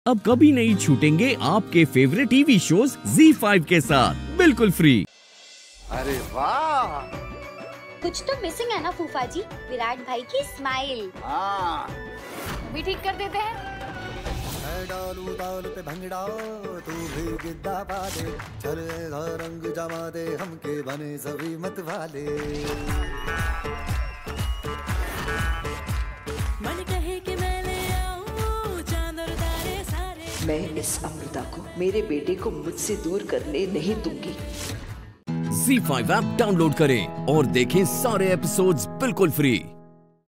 अब कभी नहीं छूटेंगे आपके फेवरेट टीवी शोज ZEE5 के साथ बिल्कुल फ्री। अरे वाह, कुछ तो मिसिंग है ना फूफा जी, विराट भाई की स्माइल। हाँ भी ठीक कर देते हैं। डालू ताल पे भंगड़ा तू भी गिद्दा पा दे, चले रंग जमा दे हमके बने सभी मत वाले। मन कहे कि मैं ले आऊं चांद और तारे सारे। मैं इस अमृता को, मेरे बेटे को मुझसे दूर करने नहीं दूंगी। ZEE5 ऐप डाउनलोड करें और देखें सारे एपिसोड्स बिल्कुल फ्री।